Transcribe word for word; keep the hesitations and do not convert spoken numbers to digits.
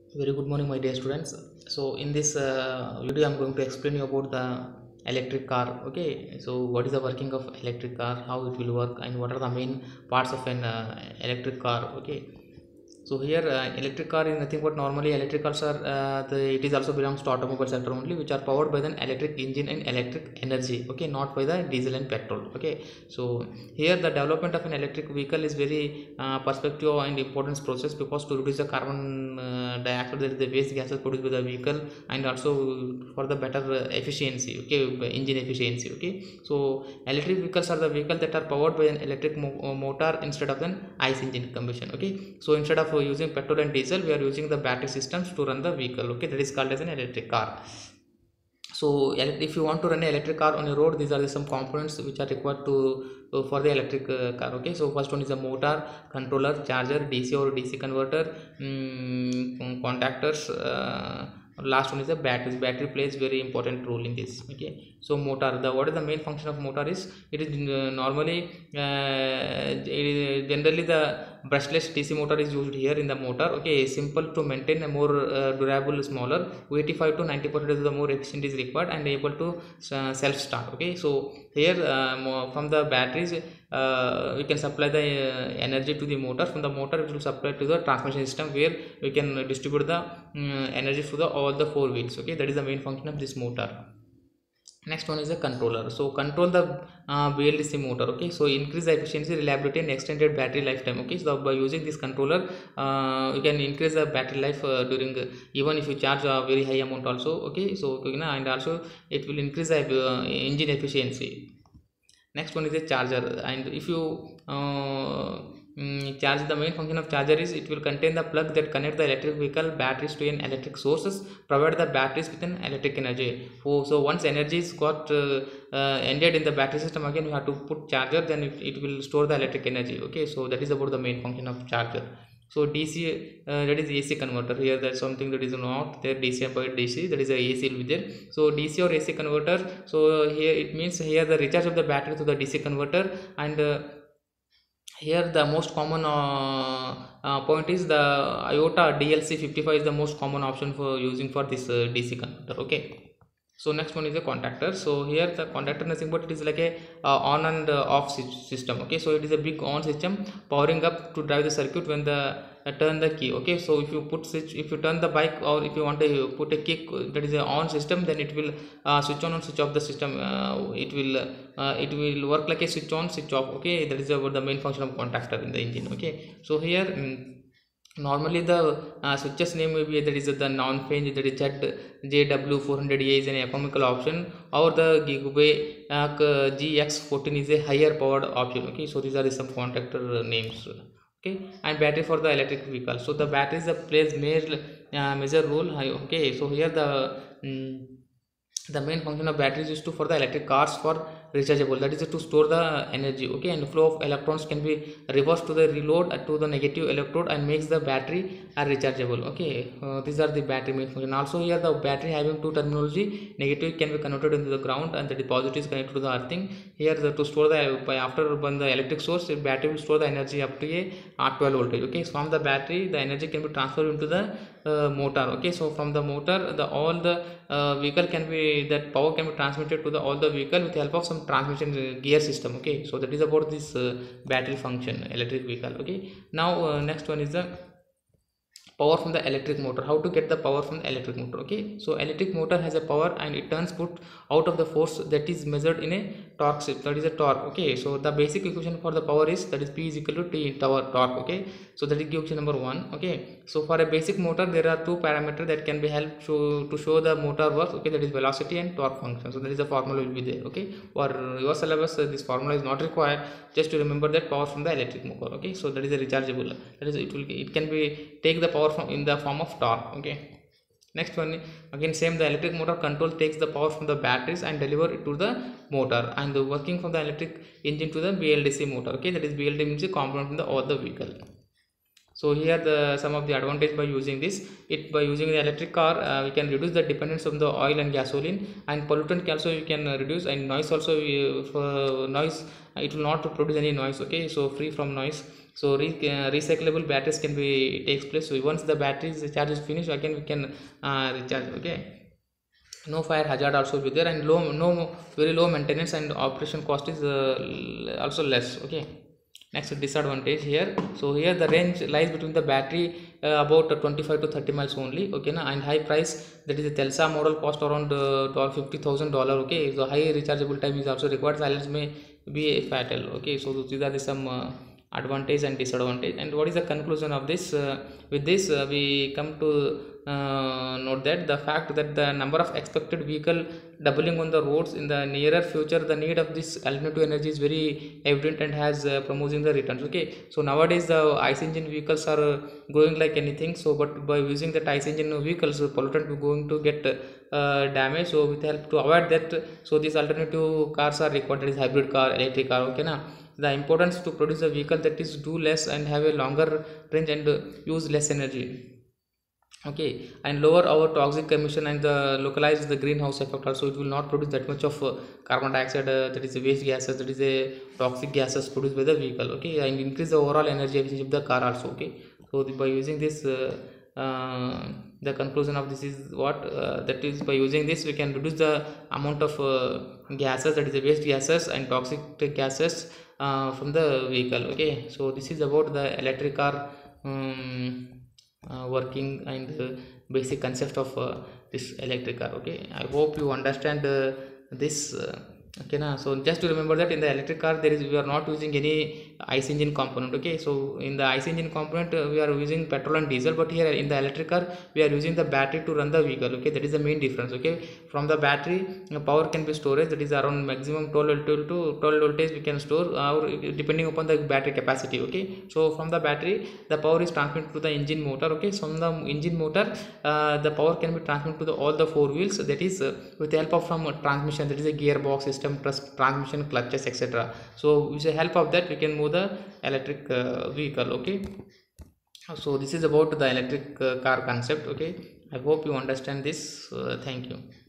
Very good morning, my dear students. So, in this uh, video, I'm going to explain you about the electric car. Okay, so what is the working of electric car, how it will work, and what are the main parts of an uh, electric car. Okay, so here uh, electric car is nothing but normally electric cars are uh, the, it is also belongs to automobile sector only, which are powered by an electric engine and electric energy. Okay, not by the diesel and petrol. Okay, so here the development of an electric vehicle is very uh, perspective and importance process, because to reduce the carbon uh, dioxide, that is the waste gases produced by the vehicle, and also for the better uh, efficiency. Okay, engine efficiency. Okay, so electric vehicles are the vehicles that are powered by an electric mo uh, motor instead of an ice engine combustion. Okay, so instead of uh, using petrol and diesel, we are using the battery systems to run the vehicle. Okay, that is called as an electric car. So if you want to run an electric car on a road, these are the some components which are required to uh, for the electric uh, car. Okay, so first one is a motor, controller, charger, dc or dc converter, um, contactors, uh, last one is the batteries. Battery plays very important role in this. Okay, so motor, the what is the main function of motor is, it is uh, normally uh, it is generally the brushless dc motor is used here in the motor. Okay, simple to maintain, a more uh, durable, smaller, eighty-five to ninety percent of the more efficient is required, and able to uh, self start. Okay, so here uh, from the batteries uh, we can supply the uh, energy to the motor. From the motor it will supply to the transmission system, where we can distribute the um, energy to the all the four wheels. Okay, that is the main function of this motor. Next one is a controller. So control the uh, B L D C motor. Okay, so increase the efficiency, reliability, and extended battery lifetime. Okay, so by using this controller uh, you can increase the battery life uh, during uh, even if you charge a very high amount also. Okay, so you know, and also it will increase the uh, engine efficiency. Next one is a charger, and if you uh, mm, charge, the main function of charger is it will contain the plug that connect the electric vehicle batteries to an electric sources, provide the batteries with an electric energy. Oh, so once energy is got uh, uh, ended in the battery system, again you have to put charger, then it, it will store the electric energy. Okay, so that is about the main function of charger. So dc uh, that is ac converter. Here there's something that is not there, dc by dc, that is a ac will be there. So dc or ac converter, so here it means here the recharge of the battery to the dc converter. And uh, here the most common uh, uh, point is the iota D L C fifty-five is the most common option for using for this uh, dc converter. Okay, so next one is a contactor. So here the contactor nothing but it is like a uh, on and uh, off system. Okay, so it is a big on system powering up to drive the circuit when the uh, turn the key. Okay, so if you put switch, if you turn the bike, or if you want to put a kick, that is a on system, then it will uh, switch on and switch off the system. Uh, it will uh, it will work like a switch on switch off. Okay, that is about the main function of contactor in the engine. Okay, so here um, normally the uh, switches name will be, that is the non-flange, that is J W four hundred A is an economical option, or the Gigaway uh, G X fourteen is a higher powered option. Okay, so these are the some contactor names. Okay, and battery for the electric vehicle. So the batteries that plays major uh, major role. Okay, so here the um, the main function of batteries is to for the electric cars for rechargeable, that is to store the energy. Okay, and flow of electrons can be reversed to the reload uh, to the negative electrode, and makes the battery are rechargeable. Okay, uh, these are the battery main function. Also here the battery having two terminology, negative can be converted into the ground, and the positive is connected to the earthing. Here the, to store the by after when the electric source, the battery will store the energy up to a uh, twelve voltage. Okay, so from the battery the energy can be transferred into the uh, motor. Okay, so from the motor the all the uh, vehicle can be, that power can be transmitted to the all the vehicle with the help of some transmission uh, gear system. Okay, so that is about this uh, battery function electric vehicle. Okay, now uh, next one is the power from the electric motor. How to get the power from the electric motor? Okay, so electric motor has a power, and it turns put out of the force that is measured in a torque, that is a torque. Okay, so the basic equation for the power is, that is P is equal to T tower torque. Okay, so that is equation number one. Okay, so for a basic motor there are two parameters that can be helped to, to show the motor works. Okay, that is velocity and torque function. So that is the formula will be there. Okay, for your syllabus uh, this formula is not required, just to remember that power from the electric motor. Okay, so that is a rechargeable, that is it will it can be take the power from in the form of torque. Okay, next one again same, the electric motor control takes the power from the batteries and deliver it to the motor, and the working from the electric engine to the B L D C motor. Okay, that is B L D means a component from the all the vehicle. So here the some of the advantage by using this, it by using the electric car uh, we can reduce the dependence on the oil and gasoline, and pollutant also you can uh, reduce, and noise also uh, for noise uh, it will not produce any noise. Okay, so free from noise, So re uh, recyclable batteries can be takes place. So once the batteries charge is finished, again we can uh, recharge. Okay, no fire hazard also be there, and low no very low maintenance and operation cost is uh, also less. Okay, next disadvantage here. So here the range lies between the battery uh, about twenty-five to thirty miles only. Okay na, and high price, that is a Telsa model cost around uh, fifty thousand dollar. Okay, so high rechargeable time is also required. Silence may be fatal. Okay, so these are the some uh, advantage and disadvantage. And what is the conclusion of this? Uh, with this uh, we come to uh, note that the fact that the number of expected vehicle doubling on the roads in the nearer future, the need of this alternative energy is very evident and has uh, promoting the returns. Okay, so nowadays the ice engine vehicles are uh, growing like anything. So but by using the ice engine vehicles, pollutant is going to get uh, damage. So with help to avoid that, so these alternative cars are required, that is hybrid car, electric car. Okay na, the importance to produce a vehicle that is do less and have a longer range and uh, use less energy. Okay, and lower our toxic emission and uh, localize the greenhouse effect also. It will not produce that much of uh, carbon dioxide, uh, that is a waste gases, that is a toxic gases produced by the vehicle. Okay, and increase the overall energy efficiency of the car also. Okay, so the, by using this uh, uh, the conclusion of this is what uh, that is, by using this we can reduce the amount of uh, gases, that is the waste gases and toxic gases uh, from the vehicle. Okay, so this is about the electric car um, uh, working and uh, basic concept of uh, this electric car. Okay, I hope you understand uh, this. Uh, okay na, so just to remember that in the electric car there is, we are not using any ice engine component. Okay, so in the ice engine component uh, we are using petrol and diesel, but here in the electric car we are using the battery to run the vehicle. Okay, that is the main difference. Okay, from the battery uh, power can be storage, that is around maximum twelve to twelve voltage we can store, uh, or depending upon the battery capacity. Okay, so from the battery the power is transmitted to the engine motor. Okay, so from the engine motor uh, the power can be transmitted to the, all the four wheels, that is uh, with the help of from uh, transmission, that is a gearbox system, transmission, clutches, etc. So with the help of that we can move the electric uh, vehicle. Okay, so this is about the electric uh, car concept. Okay, I hope you understand this. Uh, thank you.